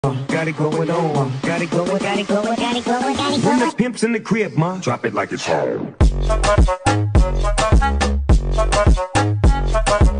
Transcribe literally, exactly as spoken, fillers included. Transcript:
Got it going on, got it going, got it going, got it going, got it going. When the pimp's in the crib, ma, drop it like it's home.